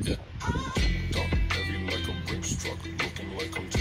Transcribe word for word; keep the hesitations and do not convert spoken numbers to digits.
Yeah. Duck heavy like a Brinks truck, looking like I'm